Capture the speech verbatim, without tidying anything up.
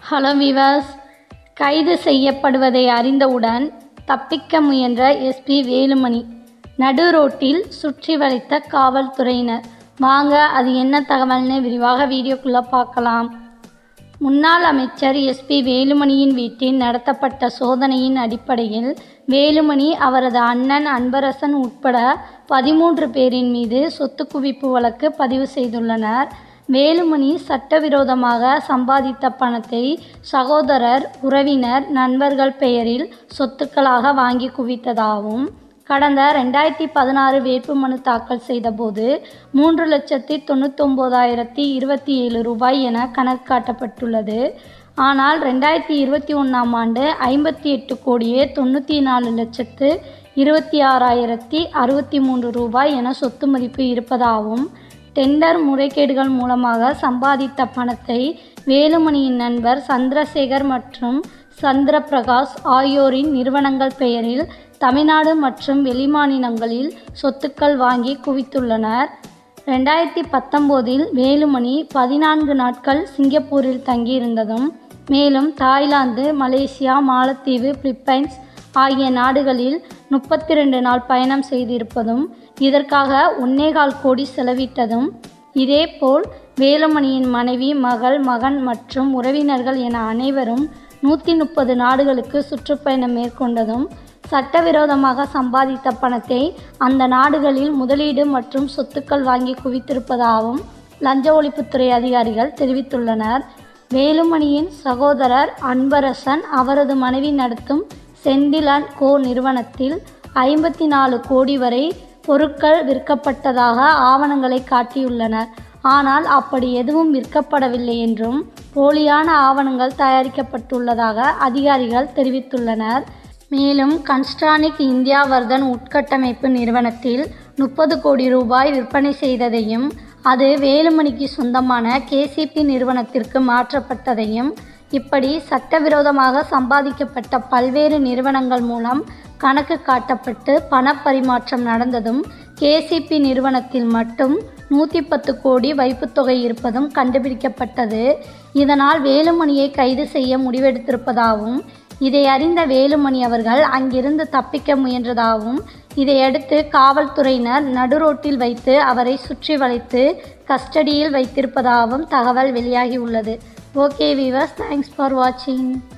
Hello viewers, கைது செய்யப்படுவதை அறிந்தவுடன் தப்பிக்க முயன்ற எஸ்பி வேலுமணி நடு ரோட்டில் சுற்றி வளைத்த காவல்துறையினர். வாங்க அது என்ன தகவல்னு விரிவாக வீடியோக்குள்ளே பார்க்கலாம். முன்னாள் அமைச்சர் எஸ்பி வேலுமணியின் வீட்டில் நடத்தப்பட்ட சோதனையின் அடிப்படையில் வேலுமணி, அவரது அண்ணன் அன்பரசன் உட்பட பதிமூன்று பேரின் மீது சொத்து குவிப்பு வழக்கு பதிவு செய்துள்ளனர். வேலுமணி சட்டவிரோதமாக சம்பாதித்த பணத்தை சகோதரர், உறவினர், நண்பர்கள் பெயரில் சொத்துக்களாக வாங்கி குவித்ததாகவும், கடந்த ரெண்டாயிரத்தி பதினாறு வேட்புமனு தாக்கல் செய்தபோது மூன்று லட்சத்தி தொண்ணூத்தொம்போதாயிரத்தி இருபத்தி ஏழு ரூபாய் என கணக்கு காட்டப்பட்டுள்ளது. ஆனால் ரெண்டாயிரத்தி இருபத்தி ஒன்றாம் ஆண்டு ஐம்பத்தி எட்டு கோடியே தொண்ணூற்றி நாலு லட்சத்து இருபத்தி ஆறாயிரத்தி அறுபத்தி மூன்று ரூபாய் என சொத்து மதிப்பு இருப்பதாகவும், டெண்டர் முறைகேடுகள் மூலமாக சம்பாதித்த பணத்தை வேலுமணியின் நண்பர் சந்திரசேகர் மற்றும் சந்திரபிரகாஷ் ஆகியோரின் நிறுவனங்கள் பெயரில் தமிழ்நாடு மற்றும் வெளிமாநிலங்களில் சொத்துக்கள் வாங்கி குவித்துள்ளனர். ரெண்டாயிரத்தி பத்தொம்போதில் வேலுமணி பதினான்கு நாட்கள் சிங்கப்பூரில் தங்கியிருந்ததும், மேலும் தாய்லாந்து, மலேசியா, மாலத்தீவு, பிலிப்பைன்ஸ் ஆகிய நாடுகளில் முப்பத்தி ரெண்டு நாள் பயணம் செய்திருப்பதும், இதற்காக ஒன்னேகால் கோடி செலவிட்டதும், இதேபோல் வேலுமணியின் மனைவி, மகள், மகன் மற்றும் உறவினர்கள் என அனைவரும் நூற்றி முப்பது நாடுகளுக்கு சுற்றுப்பயணம் மேற்கொண்டதும், சட்டவிரோதமாக சம்பாதித்த பணத்தை அந்த நாடுகளில் முதலீடு மற்றும் சொத்துக்கள் வாங்கி குவித்திருப்பதாகவும் லஞ்ச ஒழிப்புத்துறை அதிகாரிகள் தெரிவித்துள்ளனர். வேலுமணியின் சகோதரர் அன்பரசன் அவரது மனைவி நடத்தும் செந்தில் அண்ட் கோ நிறுவனத்தில் ஐம்பத்தி நாலு கோடி வரை பொருட்கள் விற்கப்பட்டதாக ஆவணங்களை காட்டியுள்ளனர். ஆனால் அப்படி எதுவும் விற்கப்படவில்லை என்றும் போலியான ஆவணங்கள் தயாரிக்கப்பட்டுள்ளதாக அதிகாரிகள் தெரிவித்துள்ளனர். மேலும் கன்ஸ்ட்ரானிக் இந்தியாவர்தன் உட்கட்டமைப்பு நிறுவனத்தில் முப்பது கோடி ரூபாய் விற்பனை செய்ததையும், அது வேலுமணிக்கு சொந்தமான கேசிபி நிறுவனத்திற்கு மாற்றப்பட்டதையும், இப்படி சட்டவிரோதமாக சம்பாதிக்கப்பட்ட பல்வேறு நிறுவனங்கள் மூலம் கணக்கு காட்டப்பட்டு பணப்பரிமாற்றம் நடந்ததும், கேசிபி நிறுவனத்தில் மட்டும் நூற்றி பத்து கோடி வைப்புத்தொகை இருப்பதும் கண்டுபிடிக்கப்பட்டது. இதனால் வேலுமணியை கைது செய்ய முடிவெடுத்திருப்பதாகவும், இதை அறிந்த வேலுமணி அவர்கள் அங்கிருந்து தப்பிக்க முயன்றதாகவும், இதையடுத்து காவல்துறையினர் நடுரோட்டில் வைத்து அவரை சுற்றி வளைத்து கஸ்டடியில் வைத்திருப்பதாகவும் தகவல் வெளியாகியுள்ளது. ஓகே வீவர்ஸ், தேங்க்ஸ் ஃபார் வாட்சிங்.